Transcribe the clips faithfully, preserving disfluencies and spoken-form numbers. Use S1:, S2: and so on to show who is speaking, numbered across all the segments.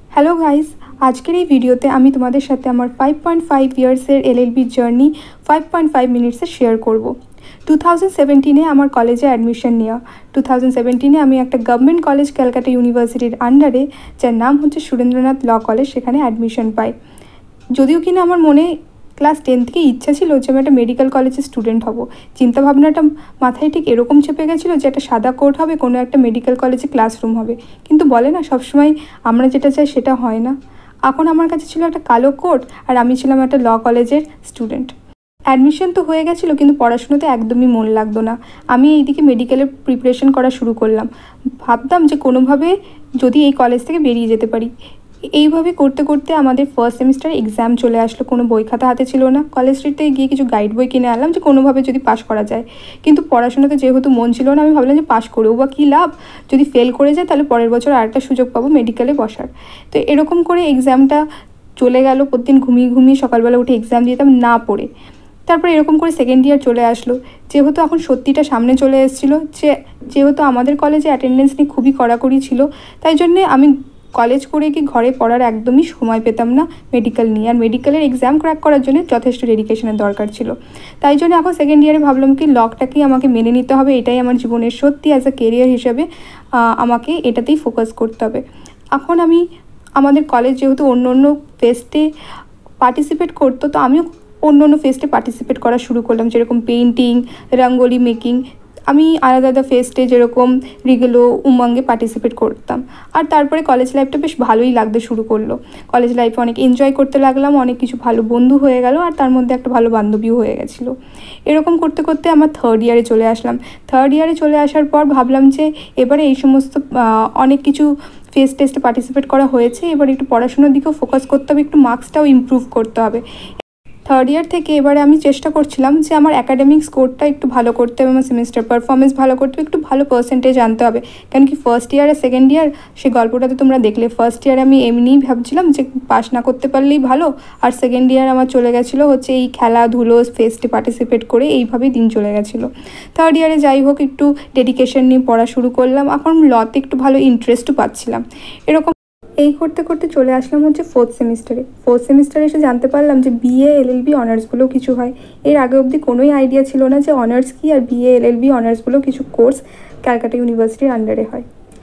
S1: Hello guys, আজকের এই ভিডিওতে আমি তোমাদের সাথে আমার ফাইভ পয়েন্ট ফাইভ ইয়ার্সের LLB journey five point five মিনিটসে শেয়ার করব। টু থাউজেন্ড সেভেন্টিনে আমার কলেজে অ্যাডমিশন নেওয়া। টু থাউজেন্ড সেভেন্টিনে আমি একটা গভর্নমেন্ট কলেজ ক্যালকাটা ইউনিভার্সিটির আন্ডারে, যার নাম হচ্ছে সুরেন্দ্রনাথ ল কলেজ, সেখানে অ্যাডমিশন পাই। যদিও কিনা আমার মনে ক্লাস টেন থেকে ইচ্ছা ছিল যে আমি একটা মেডিকেল কলেজের স্টুডেন্ট হব। চিন্তাভাবনাটা মাথায় ঠিক এরকম চেপে গেছিলো যে একটা সাদা কোট হবে, কোনো একটা মেডিকেল কলেজে ক্লাসরুম হবে। কিন্তু বলে না, সবসময় আমরা যেটা চাই সেটা হয় না। এখন আমার কাছে ছিল একটা কালো কোট, আর আমি ছিলাম একটা ল কলেজের স্টুডেন্ট। অ্যাডমিশন তো হয়ে গেছিলো, কিন্তু পড়াশুনোতে একদমই মন লাগতো না। আমি এইদিকে মেডিকেলের প্রিপারেশন করা শুরু করলাম। ভাবতাম যে কোনোভাবে যদি এই কলেজ থেকে বেরিয়ে যেতে পারি। এইভাবে করতে করতে আমাদের ফার্স্ট সেমিস্টার এক্সাম চলে আসলো। কোনো বই খাতা হাতে ছিল না। কলেজ স্ট্রিটে গিয়ে কিছু গাইড বই কিনে আনলাম যে কোনোভাবে যদি পাশ করা যায়। কিন্তু পড়াশোনাতে যেহেতু মন ছিল না, আমি ভাবলাম যে পাশ করেও বা কী লাভ, যদি ফেল করে যায় তাহলে পরের বছর আরেকটা সুযোগ পাবো মেডিকেলে বসার। তো এরকম করে এক্সামটা চলে গেল। প্রতিদিন ঘুমিয়ে ঘুমিয়ে সকালবেলা উঠে এক্সাম দিতাম না পড়ে। তারপরে এরকম করে সেকেন্ড ইয়ার চলে আসলো। যেহেতু এখন সত্যিটা সামনে চলে এসেছিলো, যে যেহেতু আমাদের কলেজে অ্যাটেন্ডেন্স নিয়ে খুবই কড়াকড়ি ছিল, তাই জন্যে আমি কলেজ করে কি ঘরে পড়ার একদমই সময় পেতাম না মেডিকেল নিয়ে। আর মেডিকেলের এক্সাম ক্র্যাক করার জন্য যথেষ্ট ডেডিকেশনের দরকার ছিল। তাই জন্য এখন সেকেন্ড ইয়ারে ভাবলাম কি লকটাকেই আমাকে মেনে নিতে হবে। এটাই আমার জীবনের সত্যি অ্যাজ আ কেরিয়ার হিসেবে আমাকে এটাতেই ফোকাস করতে হবে। এখন আমি আমাদের কলেজ যেহেতু অন্য অন্য ফেস্টে পার্টিসিপেট করতো, তো আমিও অন্য অন্য ফেস্টে পার্টিসিপেট করা শুরু করলাম, যেরকম পেইন্টিং, রঙ্গোলি মেকিং। আমি আলাদা আলাদা ফেস্টে যেরকম রিগেলো, উমঙ্গে পার্টিসিপেট করতাম। আর তারপরে কলেজ লাইফটা বেশ ভালোই লাগতে শুরু করলো। কলেজ লাইফে অনেক এনজয় করতে লাগলাম, অনেক কিছু ভালো বন্ধু হয়ে গেল, আর তার মধ্যে একটা ভালো বান্ধবীও হয়ে গেছিলো। এরকম করতে করতে আমার থার্ড ইয়ারে চলে আসলাম। থার্ড ইয়ারে চলে আসার পর ভাবলাম যে এবারে এই সমস্ত অনেক কিছু ফেস্ট টেস্টে পার্টিসিপেট করা হয়েছে, এবার একটু পড়াশোনার দিকেও ফোকাস করতে হবে, একটু মার্কসটাও ইমপ্রুভ করতে হবে। থার্ড ইয়ার থেকে এবারে আমি চেষ্টা করছিলাম যে আমার অ্যাকাডেমিক স্কোরটা একটু ভালো করতে হবে, আমার সেমিস্টার পারফরমেন্স ভালো করতে হবে, একটু ভালো পার্সেন্টেজ আনতে হবে। কেন কি ফার্স্ট ইয়ার আর সেকেন্ড ইয়ার সে গল্পটাতে তোমরা দেখলে, ফার্স্ট ইয়ারে আমি এমনিই ভাবছিলাম যে পাস না করতে পারলেই ভালো, আর সেকেন্ড ইয়ার আমার চলে গেছিলো হচ্ছে এই খেলাধুলো ফেস্টে পার্টিসিপেট করে, এইভাবেই দিন চলে গেছিলো। থার্ড ইয়ারে যাই হোক একটু ডেডিকেশন নিয়ে পড়া শুরু করলাম। এখন লতে একটু ভালো ইন্টারেস্টও পাচ্ছিলাম। এরকম এই করতে করতে চলে আসলাম হচ্ছে ফোর্থ সেমিস্টারে। ফোর্থ সেমিস্টারে এসে জানতে পারলাম যে বিএ এলএলবি অনার্স বলেও কিছু হয়। এর আগে অবধি কোনোই আইডিয়া ছিল না যে অনার্স কী, আর বিএ এলএলবি অনার্স বলেও কিছু কোর্স ক্যালকাটা ইউনিভার্সিটির আন্ডারে হয়।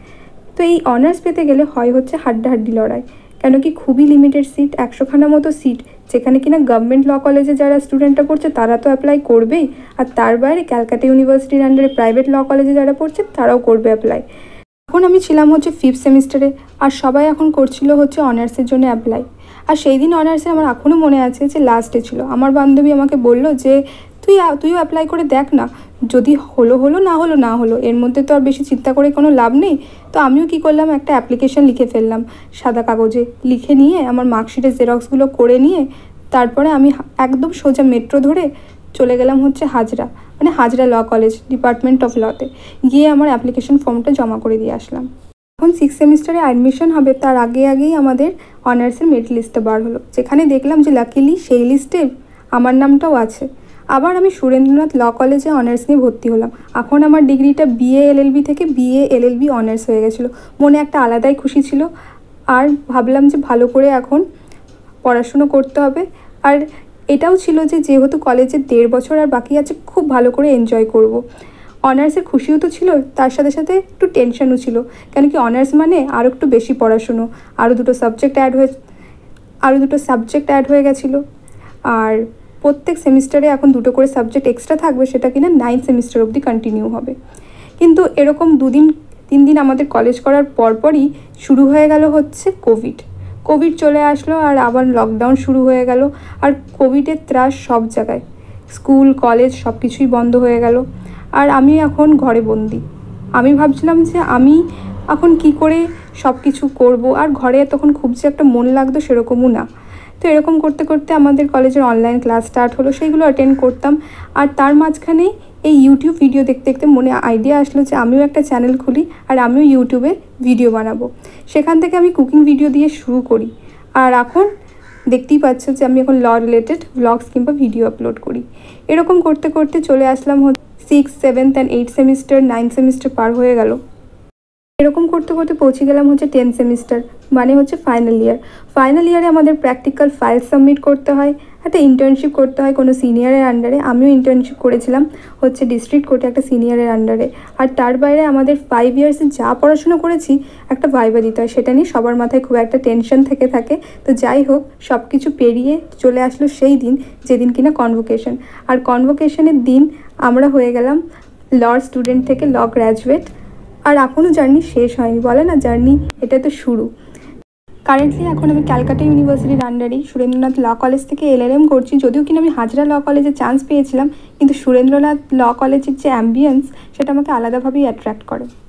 S1: তো এই অনার্স পেতে গেলে হয় হচ্ছে হাড্ডাহাড্ডি লড়াই। কেন কি খুবই লিমিটেড সিট, একশোখানা মতো সিট, যেখানে কিনা গভর্নমেন্ট ল কলেজে যারা স্টুডেন্টরা পড়ছে তারা তো অ্যাপ্লাই করবেই, আর তার বাইরে ক্যালকাটা ইউনিভার্সিটির আন্ডারে প্রাইভেট ল কলেজে যারা পড়ছে তারাও করবে অ্যাপ্লাই। এখন আমি ছিলাম হচ্ছে ফিফথ সেমিস্টারে, আর সবাই এখন করছিল হচ্ছে অনার্সের জন্য অ্যাপ্লাই। আর সেই দিন অনার্সে আমার এখনও মনে আছে যে লাস্টে ছিল, আমার বান্ধবী আমাকে বললো যে তুই তুইও অ্যাপ্লাই করে দেখ না, যদি হলো হলো, না হলো না হলো, এর মধ্যে তো আর বেশি চিন্তা করে কোনো লাভ নেই। তো আমিও কী করলাম, একটা অ্যাপ্লিকেশন লিখে ফেললাম সাদা কাগজে। লিখে নিয়ে আমার মার্কশিটের জেরক্সগুলো করে নিয়ে তারপরে আমি একদম সোজা মেট্রো ধরে চলে গেলাম হচ্ছে হাজরা, মানে Hazra law college, department of লতে গিয়ে আমার অ্যাপ্লিকেশন ফর্মটা জমা করে দিয়ে আসলাম। এখন সিক্স সেমিস্টারে অ্যাডমিশন হবে, তার আগে আগেই আমাদের অনার্সের মেরিট লিস্টটা বার হলো, যেখানে দেখলাম যে লাকিলি সেই লিস্টে আমার নামটাও আছে। আবার আমি সুরেন্দ্রনাথ ল কলেজে অনার্স নিয়ে ভর্তি হলাম। এখন আমার ডিগ্রিটা বিএ এলএলবি থেকে বিএ এলএলবি অনার্স হয়ে গেছিলো। মনে একটা আলাদাই খুশি ছিল। আর ভাবলাম যে ভালো করে এখন পড়াশুনো করতে হবে। আর এটাও ছিল যে যেহেতু কলেজের দেড় বছর আর বাকি আছে, খুব ভালো করে এনজয় করব। অনার্সের খুশিও তো ছিল, তার সাথে সাথে একটু টেনশনও ছিল। কেন কি অনার্স মানে আরও একটু বেশি পড়াশুনো, আরও দুটো সাবজেক্ট অ্যাড হয়ে আরও দুটো সাবজেক্ট অ্যাড হয়ে গেছিলো। আর প্রত্যেক সেমিস্টারে এখন দুটো করে সাবজেক্ট এক্সট্রা থাকবে, সেটা কিনা নাইন্থ সেমিস্টার অবধি কন্টিনিউ হবে। কিন্তু এরকম দুদিন তিন দিন আমাদের কলেজ করার পরপরই শুরু হয়ে গেল হচ্ছে কোভিড। কোভিড চলে আসলো, আর আবার লকডাউন শুরু হয়ে গেল। আর কোভিডের ত্রাস সব জায়গায়, স্কুল কলেজ সব কিছুই বন্ধ হয়ে গেল। আর আমি এখন ঘরে বন্দি। আমি ভাবছিলাম যে আমি এখন কি করে সব কিছু করবো, আর ঘরে তখন খুব যে একটা মন লাগতো সেরকমও না। তো এরকম করতে করতে আমাদের কলেজের অনলাইন ক্লাস স্টার্ট হলো, সেইগুলো অ্যাটেন্ড করতাম। আর তার মাঝখানে এই ইউটিউব ভিডিও দেখতে দেখতে মনে আইডিয়া আসলো যে আমিও একটা চ্যানেল খুলি, আর আমিও ইউটিউবে ভিডিও বানাবো। সেখান থেকে আমি কুকিং ভিডিও দিয়ে শুরু করি, আর এখন দেখতেই পাচ্ছ যে আমি এখন ল রিলেটেড ব্লগস কিংবা ভিডিও আপলোড করি। এরকম করতে করতে চলে আসলাম হচ্ছে six seventh and eight semester, ninth semester পার হয়ে গেল। এরকম করতে করতে পৌঁছে গেলাম হচ্ছে টেন্থ সেমিস্টার, মানে হচ্ছে ফাইনাল ইয়ার। ফাইনাল ইয়ারে আমাদের প্র্যাকটিক্যাল ফাইল সাবমিট করতে হয়, একটা ইন্টার্নশিপ করতে হয় কোনো সিনিয়রের আন্ডারে। আমিও ইন্টার্নশিপ করেছিলাম হচ্ছে ডিস্ট্রিক্ট কোর্টে একটা সিনিয়রের আন্ডারে। আর তার বাইরে আমাদের ফাইভ ইয়ার্সে যা পড়াশোনা করেছি একটা ভাইবা দিতে হয়, সেটা নিয়ে সবার মাথায় খুব একটা টেনশন থেকে থাকে। তো যাই হোক, সব কিছু পেরিয়ে চলে আসলো সেই দিন যেদিন কিনা কনভোকেশন। আর কনভোকেশনের দিন আমরা হয়ে গেলাম ল স্টুডেন্ট থেকে ল গ্র্যাজুয়েট। আর এখনও জার্নি শেষ হয়নি, বলে না জার্নি এটা তো শুরু। কারেন্টলি এখন আমি ক্যালকাটা ইউনিভার্সিটির আন্ডারেই সুরেন্দ্রনাথ ল কলেজ থেকে এলএলএম করছি। যদিও কিনা আমি হাজরা ল কলেজে চান্স পেয়েছিলাম, কিন্তু সুরেন্দ্রনাথ ল কলেজের যে অ্যাম্বিয়েন্স সেটা আমাকে আলাদাভাবেই অ্যাট্রাক্ট করে।